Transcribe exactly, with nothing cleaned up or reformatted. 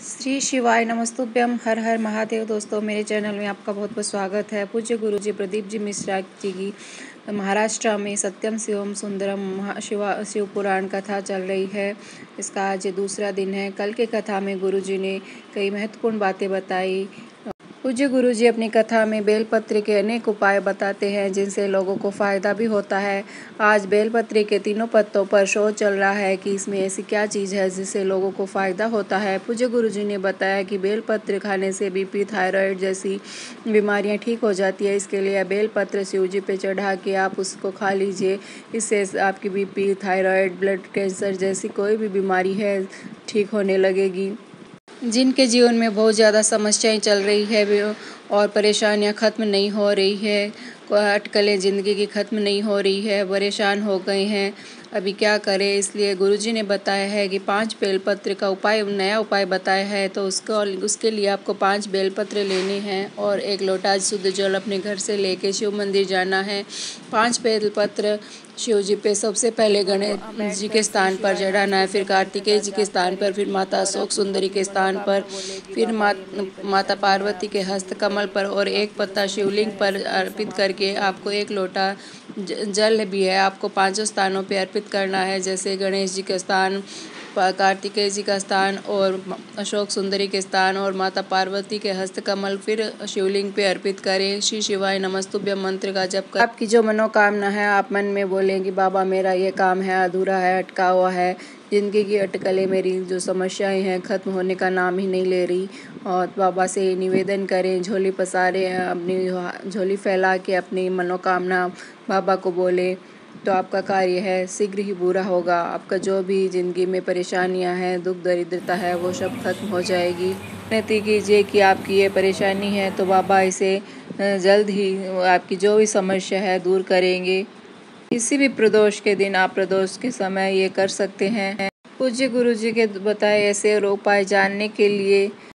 श्री शिवाय नमस्तुभ्यम। हर हर महादेव। दोस्तों, मेरे चैनल में आपका बहुत बहुत स्वागत है। पूज्य गुरुजी प्रदीप जी मिश्रा जी की महाराष्ट्र में सत्यम शिवम सुंदरम शिवा शिव पुराण कथा चल रही है। इसका आज दूसरा दिन है। कल के कथा में गुरुजी ने कई महत्वपूर्ण बातें बताई। पूज्य गुरुजी अपनी कथा में बेलपत्र के अनेक उपाय बताते हैं जिनसे लोगों को फायदा भी होता है। आज बेलपत्र के तीनों पत्तों पर शोध चल रहा है कि इसमें ऐसी क्या चीज़ है जिससे लोगों को फायदा होता है। पूज्य गुरुजी ने बताया कि बेलपत्र खाने से बीपी, थायराइड जैसी बीमारियां ठीक हो जाती है। इसके लिए बेलपत्र शिव जी पे चढ़ा के आप उसको खा लीजिए। इससे आपकी बीपी, थायराइड, ब्लड कैंसर जैसी कोई भी बीमारी है ठीक होने लगेगी। जिनके जीवन में बहुत ज़्यादा समस्याएं चल रही है और परेशानियां ख़त्म नहीं हो रही है, अटकलें ज़िंदगी की ख़त्म नहीं हो रही है, परेशान हो गए हैं, अभी क्या करें। इसलिए गुरुजी ने बताया है कि पांच बेलपत्र का उपाय, नया उपाय बताया है। तो उसको उसके लिए आपको पांच बेलपत्र लेने हैं और एक लोटा शुद्ध जल अपने घर से लेके शिव मंदिर जाना है। पांच बेलपत्र शिव जी पे सबसे पहले गणेश जी के स्थान पर चढ़ाना है, फिर कार्तिकेय जी के स्थान पर, फिर माता अशोक सुंदरी के स्थान पर, फिर मा, माता पार्वती के हस्त कमल पर और एक पत्ता शिवलिंग पर अर्पित करके आपको एक लोटा जल भी है आपको पांचों स्थानों पे अर्पित करना है। जैसे गणेश जी के स्थान, कार्तिकेय जी का स्थान और अशोक सुंदरी के स्थान और माता पार्वती के हस्त कमल फिर शिवलिंग पे अर्पित करें। श्री शिवाय नमस्तुभ्यम मंत्र का जप कर आपकी जो मनोकामना है आप मन में बोलेंगे, बाबा मेरा ये काम है अधूरा है, अटका हुआ है, जिंदगी की अटकलें, मेरी जो समस्याएं हैं ख़त्म होने का नाम ही नहीं ले रही। और बाबा से निवेदन करें, झोली पसारें, अपनी झोली फैला के अपनी मनोकामना बाबा को बोले तो आपका कार्य है शीघ्र ही पूरा होगा। आपका जो भी ज़िंदगी में परेशानियां हैं, दुख दरिद्रता है, वो सब खत्म हो जाएगी। विनती कीजिए कि आपकी ये परेशानी है तो बाबा इसे जल्द ही आपकी जो भी समस्या है दूर करेंगे। किसी भी प्रदोष के दिन आप प्रदोष के समय ये कर सकते हैं। पूज्य गुरुजी के बताए ऐसे उपाय जानने के लिए